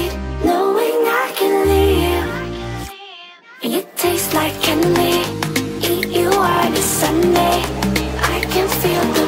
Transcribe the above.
sleep, knowing I can leave. And you taste like candy. Eat you on a Sunday. I can feel the